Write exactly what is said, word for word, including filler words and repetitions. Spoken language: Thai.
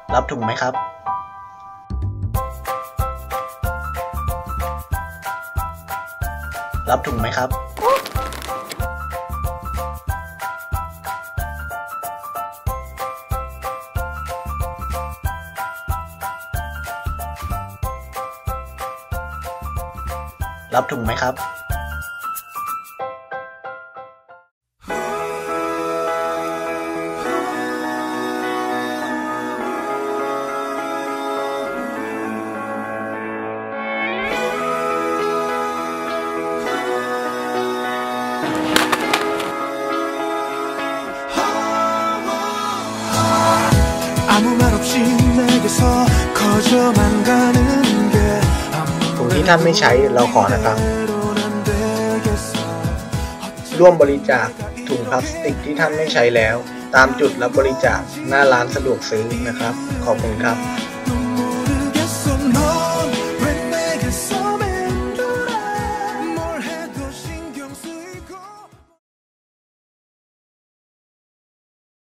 รับถุงไหมครับรับถุงไหมครับรับถุงไหมครับถุงที่ท่านไม่ใช้เราขอนะครับร่วมบริจาคถุงพลาสติกที่ท่านไม่ใช้แล้วตามจุดรับบริจาคหน้าร้านสะดวกซื้อนะครับขอบคุณครับ